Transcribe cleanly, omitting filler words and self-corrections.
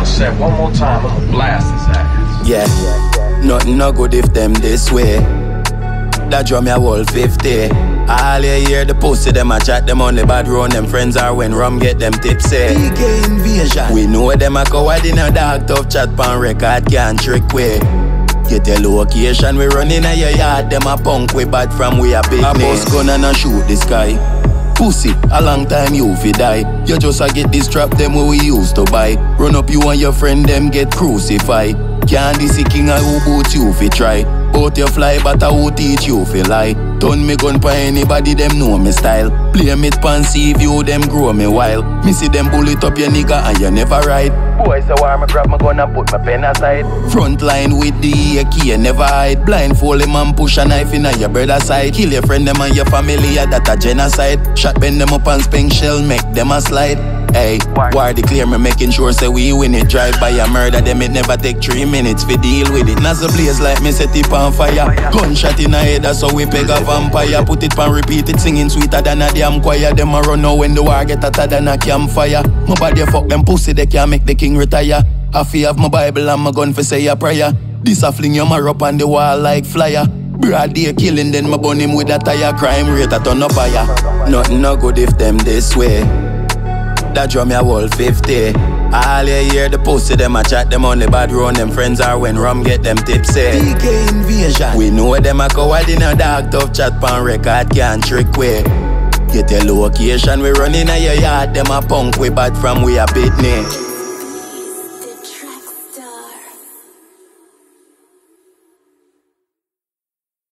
set one more time, I'ma blast his ass. Yeah, nothing no good if them this way. That drum ya whole 50. All you hear the pussy, them a chat, them on the bad road, them friends are when rum get them tipsy. PK invasion. We know them a coward in a dark tough chat pan record can't trick way. Get a location, we running a your yard, them a punk we bad from we a big. A bus gun and a shoot the sky. Pussy, a long time you fi die. You just a get this trap them what we used to buy. Run up you and your friend them get crucified. Candy see king a who boot you fi try. Bout you fly but a who teach you fi lie. Turn me gun pa anybody them know me style. Play me pan see if you them grow me while. Me see them bullet up your nigga and you never ride. Boy so war me grab my gun and put my pen aside. Front line with the AK never hide. Blindfold him and push a knife in your brother side. Kill your friend them and your family that a genocide. Shot bend them up and spank shell make them a slide. Hey, war declare me making sure say we win it. Drive by a murder them it never take 3 minutes fi deal with it. Nozzle blaze like me set it on fire. Gunshot in a head that's how we peg a vampire. Put it pan repeat it singing sweeter than a damn choir. Them a run now when the war get hotter than a campfire. My body fuck them pussy they can't make the king retire. I feel have my Bible and my gun for say a prayer. This a fling your mar up on the wall like flyer. Broad day killing then my bun him with a tire. Crime rate a ton of fire. Nothing no good if them this way. That drum ya whole 50. All you hear the pussy, them a chat, them on the bad road, them friends are when rum get them tipsy. PK invasion. We know them a coward in a dark tough chat pan record can't trick way. Get a location, we running a your yard, them a punk we bad from we a pitney.